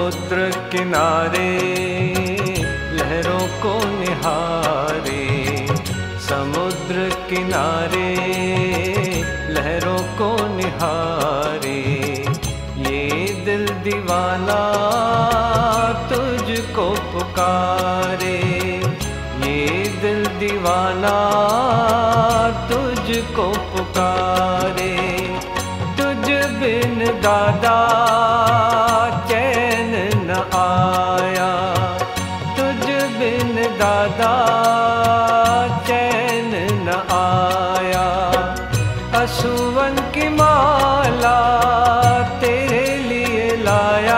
समुद्र किनारे लहरों को निहारे, समुद्र किनारे लहरों को निहारे। ये दिल दीवाना तुझको पुकारे, ये दिल दीवाना तुझको पुकारे। तुझ बिन दादा चैन न आया, तुझ बिन दादा चैन न आया। असुवन की माला तेरे लिए लाया,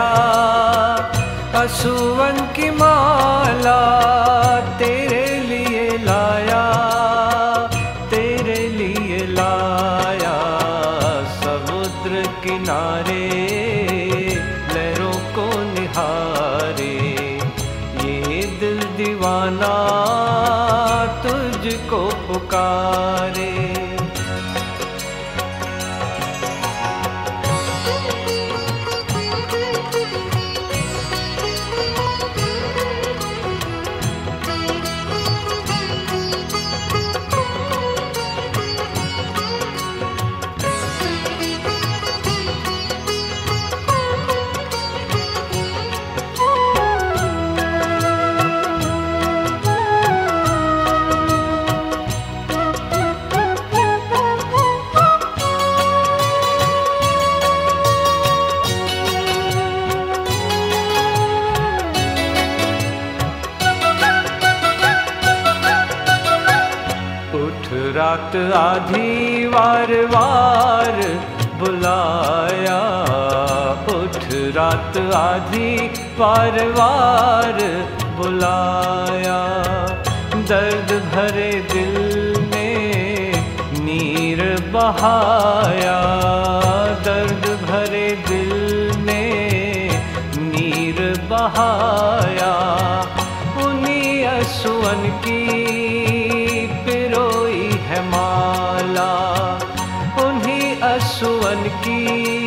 असुवन की माला तेरे लिए लाया, तेरे लिए लाया। समुद्र किनारे लहरों को निहारे, ये दिल दीवाना तुझको पुकारे। रात आधी वार वार बुलाया, उठ रात आधी वार वार बुलाया। दर्द भरे दिल में नीर बहाया, दर्द भरे दिल में नीर बहाया। उन्हीं असुवन की है माला, उन्हीं असुवन की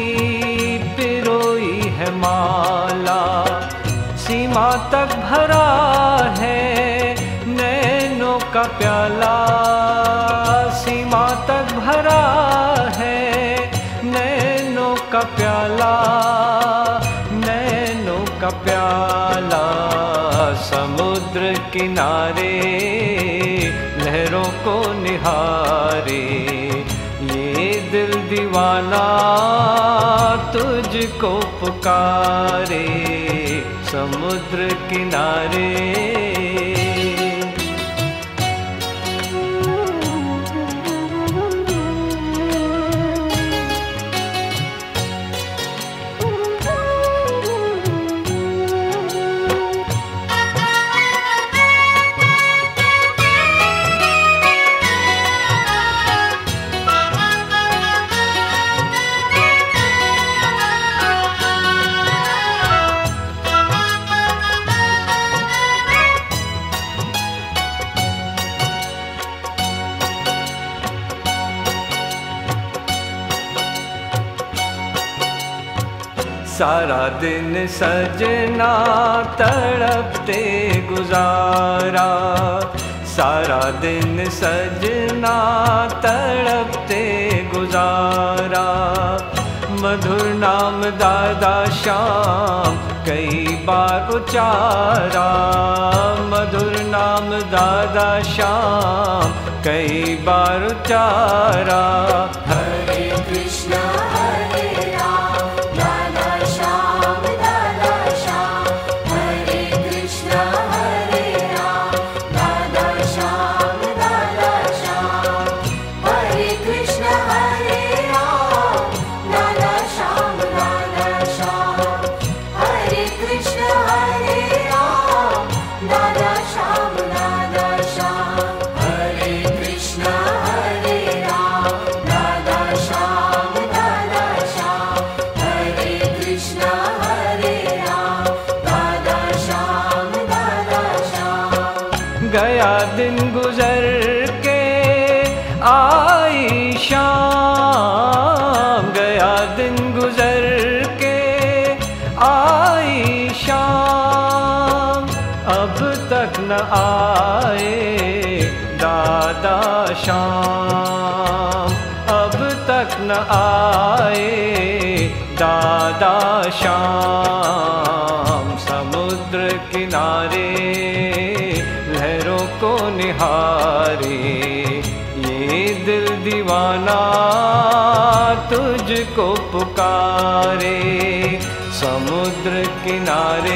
पिरोई है माला। सीमा तक भरा है नैनों का प्याला, सीमा तक भरा है नैनों का प्याला, नैनों का प्याला। समुद्र किनारे लहरों को निहारे, ये दिल दीवाना तुझको पुकारे। समुद्र किनारे सारा दिन सजना तड़पते गुजारा, सारा दिन सजना तड़पते गुजारा। मधुर नाम दादा श्याम कई बार उचारा, मधुर नाम दादा श्याम कई बार उचारा। हरे कृष्णा हरे राम दादा श्याम हरे कृष्णा हरे राम दादा श्याम हरे कृष्णा हरे राम दादा श्याम हरे कृष्णा हरे राम दादा श्याम हरे कृष्णा हरे राम दादा श्याम हरे कृष्णा हरे राम दादा श्याम गया दिन गुजर के आई शाम, गया दिन गुजर के आई आए दादा श्याम, अब तक न आए दादा श्याम। समुद्र किनारे लहरों को निहारे, ये दिल दीवाना तुझको पुकारे। समुद्र किनारे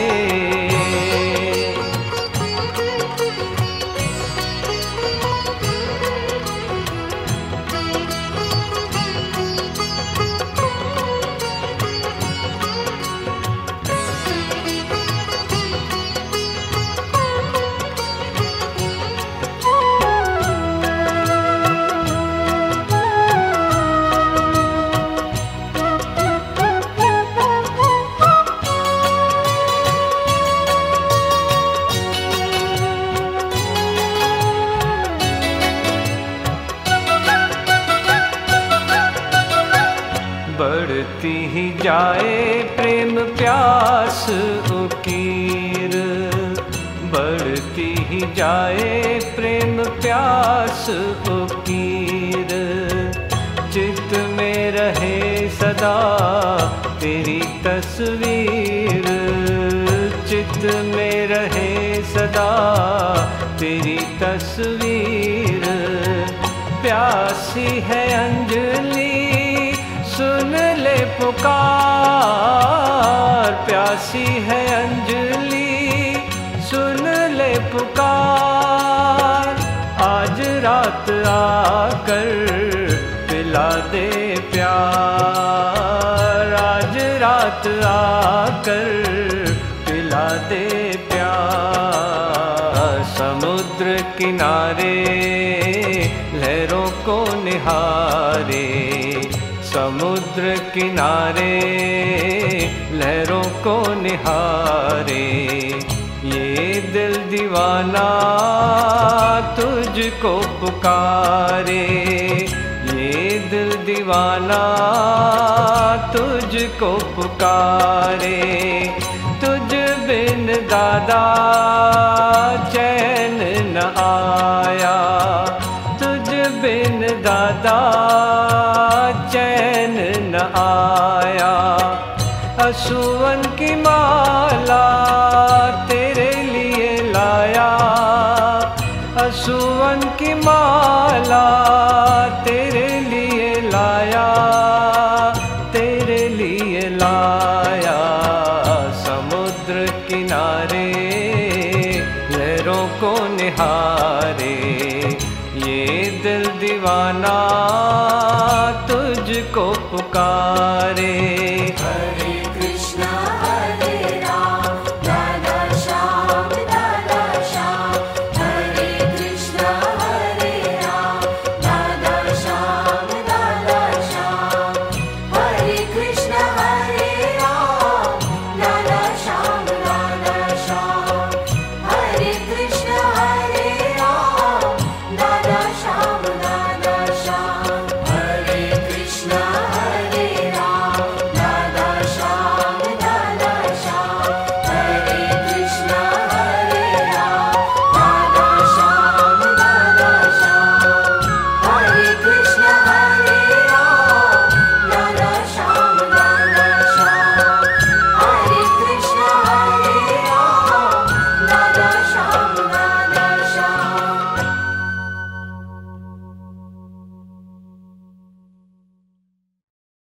बढ़ती ही जाए प्रेम प्यास उकीर, बढ़ती ही जाए प्रेम प्यास उकीर। चित्त में रहे सदा तेरी तस्वीर, चित्त में रहे सदा तेरी तस्वीर। प्यासी है अंजलि सुन ले पुकार, प्यासी है अंजलि सुन ले पुकार। आज रात आकर पिला दे प्यार, आज रात आकर पिला दे प्यार। समुद्र किनारे लहरों को निहारे, समुद्र किनारे लहरों को निहारे। ये दिल दीवाना तुझको पुकारे, ये दिल दीवाना तुझको पुकारे। तुझ बिन दादा चैन न आया, तुझ बिन दादा चैन न आया। असुवन की माला तेरे लिए लाया, असुवन की माला तेरे लिए लाया, तेरे लिए लाया। समुद्र किनारे लहरों को निहारे, ये दिल दीवाना तुझको पुकारे।